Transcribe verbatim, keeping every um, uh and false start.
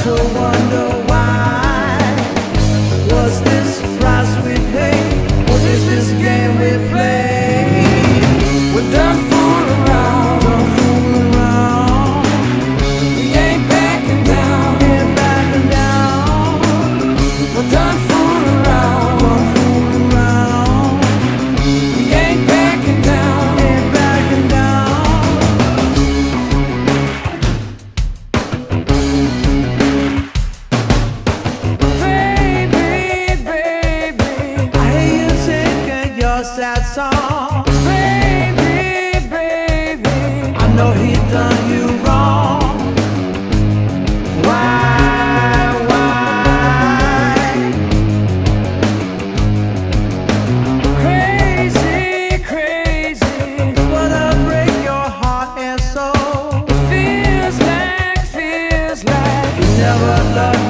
to wonder why. Was this the price we paid, or is this game we play? We're done fooling around, done fooling around. We ain't backing down, ain't backing down. We're done fooling around, done fooling around. We ain't backing down, ain't backing down. Sad song, baby, baby. I know he done you wrong. Why, why? Crazy, crazy. Wanna break your heart and soul. Feels like, feels like you never loved